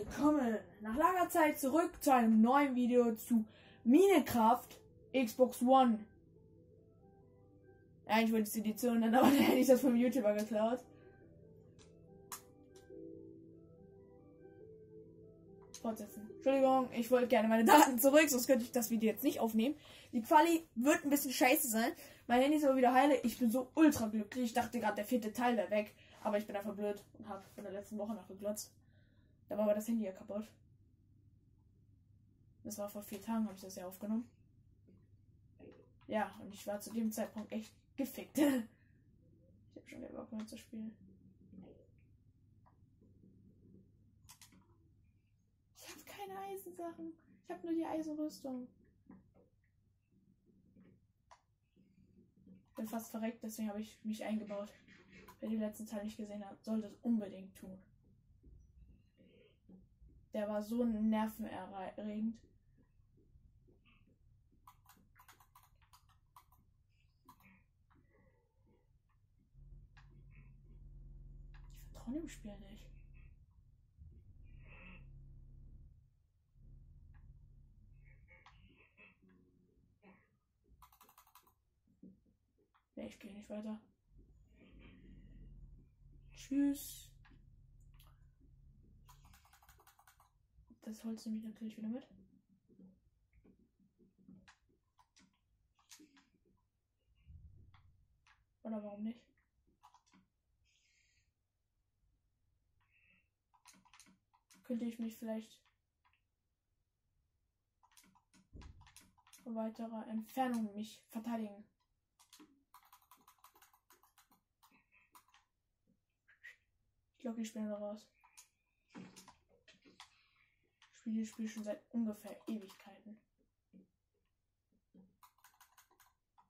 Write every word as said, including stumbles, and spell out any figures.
willkommen nach langer Zeit zurück zu einem neuen Video zu Minecraft Xbox One. Eigentlich wollte ich die Edition nennen, aber dann hätte ich das vom YouTuber geklaut. Fortsetzen. Entschuldigung, ich wollte gerne meine Daten zurück, sonst könnte ich das Video jetzt nicht aufnehmen. Die Quali wird ein bisschen scheiße sein. Mein Handy ist aber wieder heile. Ich bin so ultra glücklich. Ich dachte gerade, der vierte Teil wäre weg. Aber ich bin einfach blöd und habe in der letzten Woche noch geglotzt. Da war aber das Handy ja kaputt. Das war vor vier Tagen, habe ich das ja aufgenommen. Ja, und ich war zu dem Zeitpunkt echt gefickt. Ich habe schon wieder Bock mehr zu spielen. Ich habe keine Eisensachen. Ich habe nur die Eisenrüstung. Ich bin fast verreckt, deswegen habe ich mich eingebaut. Wer den letzten Teil nicht gesehen hat, sollte es unbedingt tun. Der war so nervenerregend. Ich vertraue dem Spiel nicht. Nee, ich gehe nicht weiter. Tschüss. Das Holz nehme ich natürlich wieder mit. Oder warum nicht? Könnte ich mich vielleicht von weiterer Entfernung mich verteidigen. Ich glaube, ich spiele raus. Ich spiele das Spiel schon seit ungefähr Ewigkeiten.